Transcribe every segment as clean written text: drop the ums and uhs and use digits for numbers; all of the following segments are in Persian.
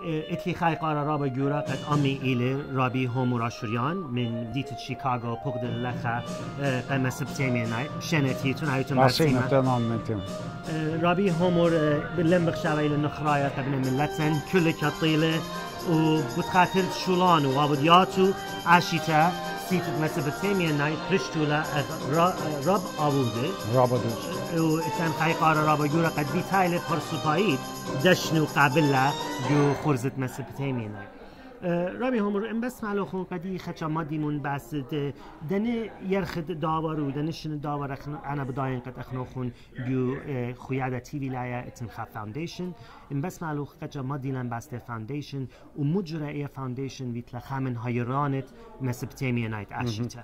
اتلی خای قرارا با جورا قد آمی ایله رابی هومور آشوریان من دیت شیکاگو پقد لخا قمه سبتیمی نای شنتی تون هایتون مرسیمه رابی هومور بلن بخشاوی لنخرايا قبل ملتن كل كطيلة وبتخاطر شولان وابدياتو عاشيتا سيتو مسبتيميا ناي برشتولا رب أبوده رابدوس وإتن خايقار رابا جورا قد بيتايلة برسوبايد دشنو قابلة جو خرزت مسبتيميا ناي رابي همور ام بس معلو خون قدی خچا مادیمون بس دنه یرخد داورو دنشن داور انا بداين قد اخنو خون جو خویادتی ولايه اتنخاب فاونديشن ام بس معلو خچا مادیلن بس فاونديشن و مجرى ايه فاونديشن ويتلخا من هايرانت مسبتيميا نايت اشيتا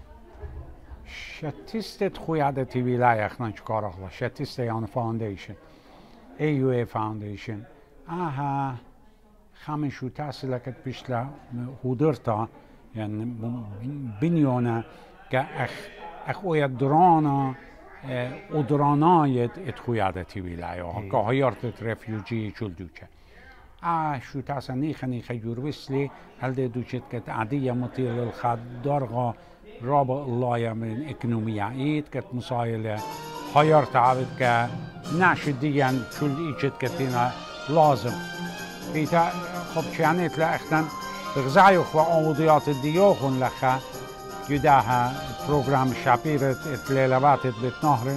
شتیست خویادتی ولايه اخنا چکار اخلا شتیست یان فاونديشن ایو ای فاونديشن آها خامن شو تحصل لك بيشلا هودرتا يعني بنيونا كأخ ويا درانا ودرانايت اتخويادتي ولاية كهيارت رفيوجي شلدوچه شو تحصل نيخا جوروسلي هل ده دوچت كت عادية مطيل الخد درغا رابع الله من اكنوميا ايد كت مسايلة هيارت عبد ك نعش ديان شل ايجت كتينا لازم بیتا خب چیانیت لأختن بغزایوخ و آمودیات دیوخون لخا جداها پروگرام شابیرت اتلیلواتت بتنهرن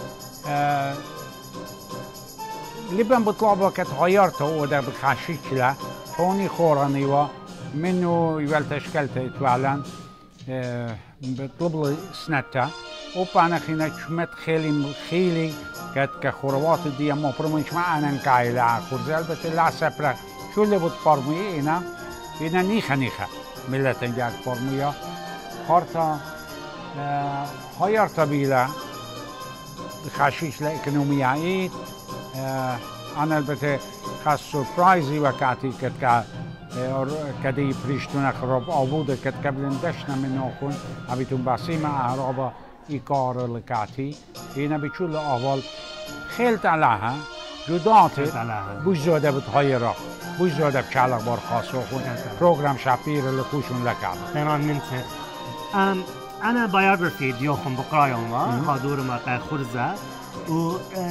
لبن بطلابا كت غيرته وده بخاشيك له هوني خوراني و منو يولتشكلته اتوعلن بطلب لي سنتا وبانا خينا شمت خيلي كت كخروات دي ما برمش معنا نكايلا خرزال بتلا سبرا شو اللي بتفرمي هنا نيخا ملة جاك فرمية خارتا هايرتا بيلا خاشيش لإكونومية أنا البته خاص سوربرايزي وقتی که کدی پریشتون خراب آبوده که قبل دشنا من نخون ابیتون بسیم اعرابا ایکار لکاتی اینا بیچول اول خیلت علیها جدات بوش زاده بود های را بوش زاده بچالق بار خاصو خون پروگرام شپیر لکوشون لکاب تمام منتر أنا بايوغرافي ديوخم بقرايهم هادور ما خرزة و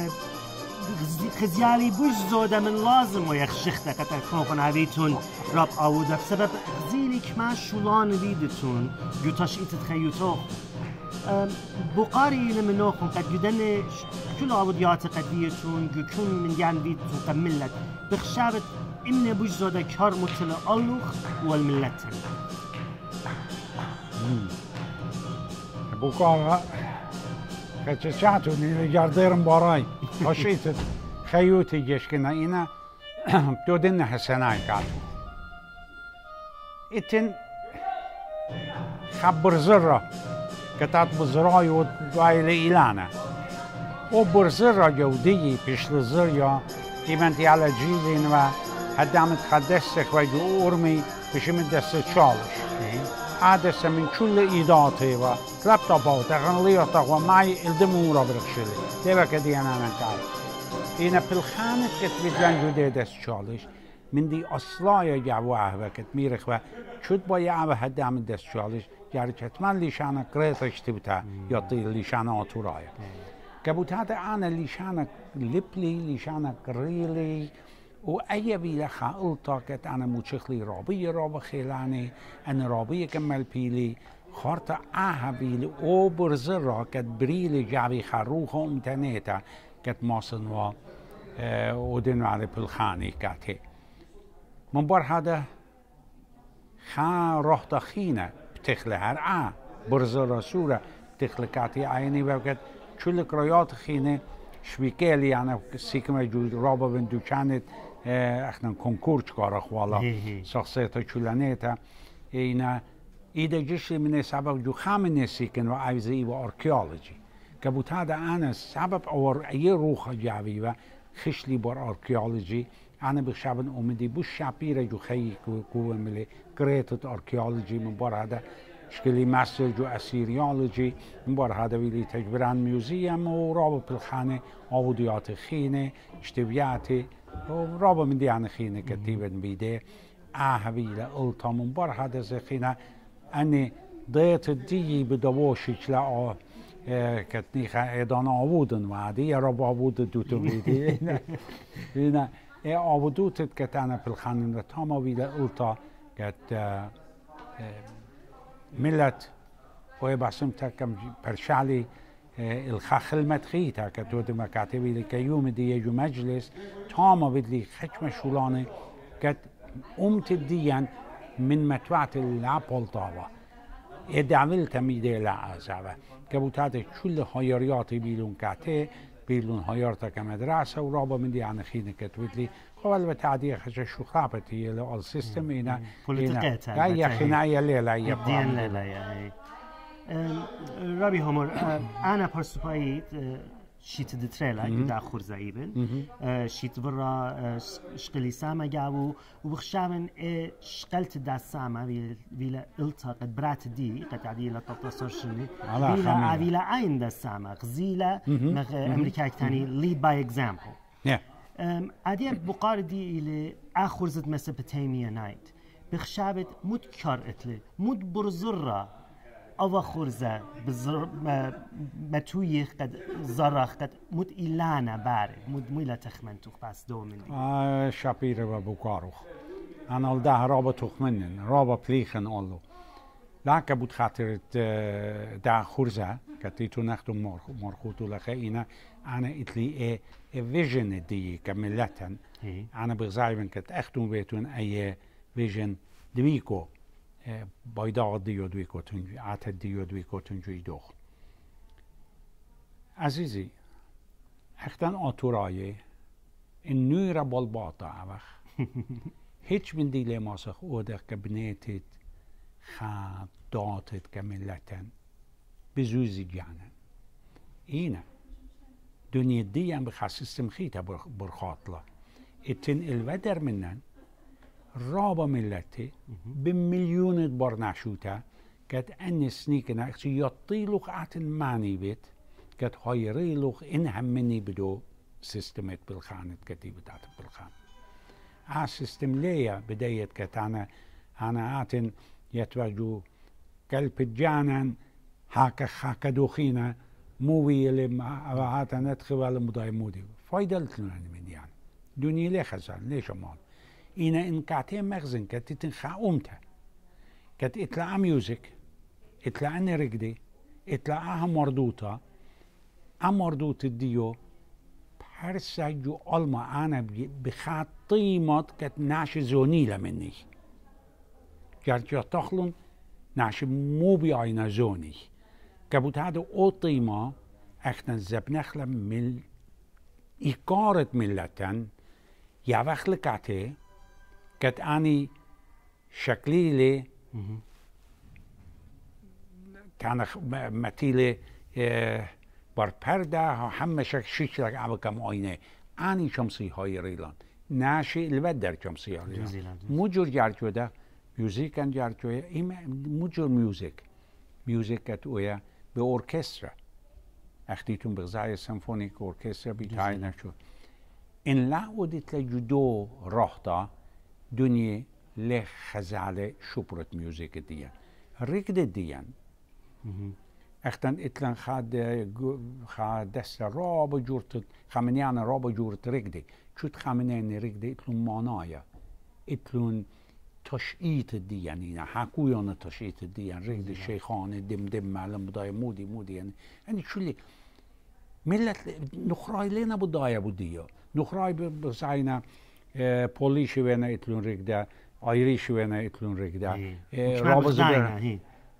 خزيالي بوش زوده من لازم ويخشخته كتكون هذيتون راب عوده بسبب خزيلي كما شولان ريدتون يوتاش تتخيوتو بقاري لمنوخم قد يدن كل عوديات قديتون يكون من يعني ريدتون كملت بخشابة إمن بوش زوده كار متل ألوخ والملتن بقارة كتشاتوني جارديرن باراي هاشيت خيوتي جشكنا إنا بتودنا حسناي كاتو إتن خبر زرة كتات بزراي ودوايلي إلانا وبر زرة جودية بيشل زريا إيمانتي على جيلين و هدامت خدستك ويجو أورمي بشمت دست شالش عادسة من كل إيداتي و لابتوبات تغنليات و معي الدمورة برخشلي ديبا كدي أنا نكار إنا بالخانة كتبت لنجو دي دست شالش من دي أصلايا جعواه و كتميرخ و شد با يعوه هدام دست شالش جاري كتمان ليشانا قريتش تبتا يطيل ليشانا آتورايا كبوتات أنا ليشانا لبلي ليشانا قريلي وأي بيلا خالطة كت أنا موشخلي رابية رابا خيلاني أنا رابية كمل بيلي خارطة بيلي أو برزرة كت بريلي جابي خروخة امتنيتا كت ماصن و ودنو على بالخاني كاتي من بار هذا خا روح دخينة بتخلي هر برزرة سورة بتخلي كاتي عيني وكت شو قريات خينة شويكالي يعني سيكما جو رابا بندو كانت احنا كونكورج كارا خوالا شخصيتا چولانيتا اینا ایده جشي من سبب جو خامن سيكن و عايزي و اركيولوجي كبوت هذا انا سبب اور اي روح جاوي و خشلي بار اركيولوجي انا بخشابن اومدي بو شابيره جو خي كو ملي كريتت اركيولوجي من بار هذا شكلي ماستر جو اسيريولوجي من بار هذا ويلي تجبران ميوزيوم و رابط بالخانه عوديات خينه اشتبياتي رابا من دي أنا خينة كتيبا بيدي هبيلة ألتا من بار هذا زخينة أني ضيت الدي بدواشيش لا كتنيخة إيدان عبودن وعدي يا رب عبود دوتو بيدي هنا عبودوتت كتانا بالخانم تاما بيلا ألتا كت ملت ويبعسمتا كم برشالي الخخل مدخيتا كتود مكاتبي لك يوم دي يجو مجلس تاما بدلي خشم شولاني كت تديان من متوعة العبول طابا ادعمل تميدي لعازابا كبوتات كل هايرياتي بيلون كاتي بيلون هايرتا كمدرسة ورابا من دي عن خينة كتود لي خوال بتعدي خشة شو خابتي السيستم هنا بوليتيكيتا يا خنايا ليلة يا دين ليلة يا رابي هومر أنا برسوبايت شيت دتريلا كدا خرزة إيبن شيت برا شقلي ساما جابو وبخشامن شقلت دا ساما بيلا إلتا قد برات دي قد عدي لا تتصور شني بيلا عين دا ساما غزيلة أمريكا تاني lead by example عدي بقاردي إلى آخرزة مسبوتاميا نايت بخشابت مد كارتلي مد برزرة أو خرزة بزر متويخ قد زرخ قد مد إلانا بارد مد ميلا تخمن توخ بس دو من شابير وبوكاروخ أنا ده رابا تخمنن رابا بليخن أولو لكن بود خاطر ده خرزة كتيتو نختو مرخوتو لخينا أنا إتلي فيجن دي كملتن أنا بغزايبن كت أختو بيتون أي فيجن دويكو بايدا ديو دويكو تنجي عتا ديو دويكو تنجي دوخ عزيزي اختن آتورایه این نوی را بالباطا اوخ هیچ من دیله ماسخ اودخ که بنیتت خاد داتت که ملتن بزوزی جانن اینه دنیا دیم بخصیستم خیطه برخاطله اتن الودر منن رابا ملتي بمليون بار نشوتا كت أن سنيكنا اختي يطيلوخ عتن ماني بيت كت هايريلوخ إنهم مني بدو سيستمت بالخانة كتيبة عتن بالخانة سيستم ليا بداية كت أنا عتن يتوجو قلب الجانا هاكا دوخينا موي اللي عتن ندخل مضاي مودي فايدلت لنا من يعني دوني ليه خزان ليش مال إنا إن كاتين مخزن كتتن خاومتا كت إطلع ميوزك إطلع نرقدي إطلعها مردوطة مردوط الديو بحرسة جو ألما أنا بخات طيمات كت ناش زونيلة مني جارجا تخلون ناش مو بيعينا زوني كبوت هذا أو طيمة اختن زبنخلة من إقارة ملتن يا وخلقاته كت أني شكليلي كان متيلي برپرده همه شیش لک عبا کم آینه آنی شمسی های ریلان ناشی الودر شمسی های ریلان موجور جارجوده میوزیکن جارجوده این موجور میوزیک کت اویا به ارکسترا اختیتون بغزای سمفونیک ارکسترا بیتای نشد این لعودت لجدو راحتا دنیا لخزال شبرت میوزیک دیان رکد دیان اختن اتلن خاد دست رابا جورت خمنیان رابا جورت رکدی چود خمنین رکدی اتلون مانایا اتلون تشییت دیان اینا حکویان تشییت دیان رکد شیخان دم معلم بدای مودی یعنی چولی ملت نخرای لینا بدای بودیا نخرای بزاینا پولیشی وینا اتلون رکده آیریشی وینا اتلون رکده رابا زبر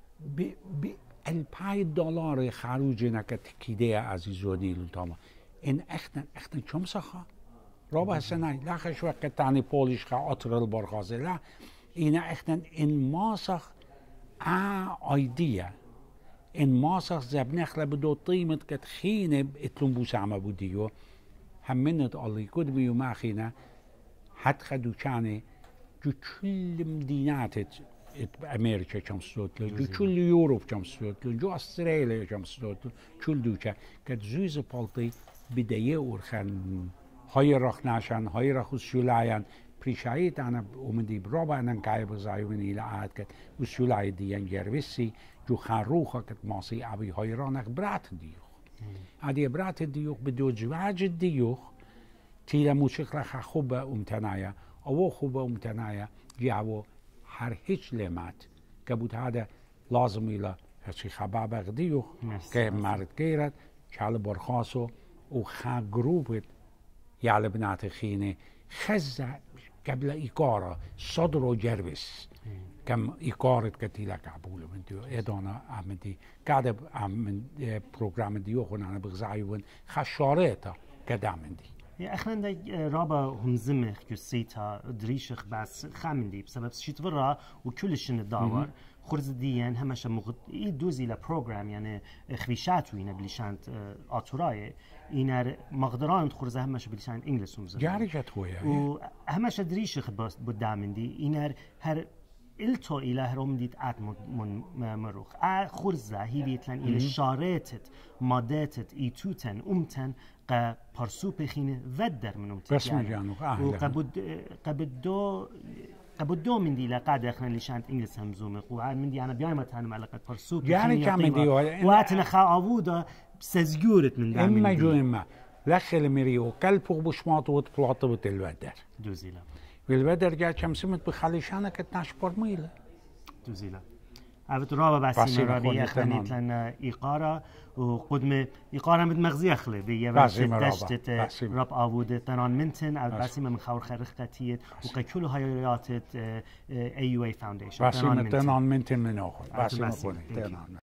الپای دلار خروج نکت کیده عزیزونی لطما این اختن چم سخا رابع سنای لخش وقت تانی پولیش خا اترل برخازه لا این اختن این ماسخ آیدیه این ماسخ زبنخله بدو طیمت کت خینه اتلون بوس عمه بودیو همینت آلی کد بیو ما خینه حد خدو چانه جو چل مدیناتت امریکا چم ستوتل جو چل یوروپ چم ستوتل جو استرالیا چم ستوتل چل دوچه که زوز پالتی بدایه ورخن های رخ نشن های رخ شولاین پریشایت انا اومدی برابر انن کای بزایون ایلات کت و شولای دیان جروسی جو خروخ کت ماسی ابی های رانق برات دیوخ ادی برات دیوخ بدو جواج دیوخ تیلا موشق رخ خوب امتنایا او خوب امتنایا جاو هر هیچ لمات كبوت هذا لازم إلى هالشي خبابة غديوخ كمرد كيرت كعلى برخاصو وخا جروبت يعلى بنات خيني خزة قبل إيقارة صدرو جربس كم إيقارة كتيلا كعبولة من ديو إدانا عمدي قاعدة من بروجرام ديوخ أنا بغزايون خشاريتا كدا من دي اخنا رابا هم زمخ كسيتا دريشخ بس خامندي بسبب شيت ورا وكلش الداور خرز ديان همش دوزي لا بروجرام يعني خويشات وين بليشانت اتوراي ينار مقدران خرز همش بليشانت انجلس هم جاري جت خويا وهمش دريشخ بدامندي ينار هر التو الى هروم ديت ات مروخ خرزه هي بيتلن الى شارتت مادتت ايتوتن امتن قا پرسوپ خینه ودر من امتن بس مجانو قبدو من دي لقاعد اخنا اللي شانت انجلس همزومه وعاد من دي انا بيايمه تانم على قد پرسوپ يعني كم دي واتنا خاوودا سزجورت من دام اما جو اما لخل مريو كلبو بشماط وتبلاط بتلودر دوزيلا والودر جا كم سمت بخليشانه كتناش برميله دوزيلا عبت رابا بس مرابي اخنا نتلنا ايقاره وقدم ايقاره مد مغزي اخله بيه دشت راب آوود تنان منتن او بسيمه من خور خرخ قتيت وكل هايات AUA فاونديشن تنان منتن من اخر بسيمه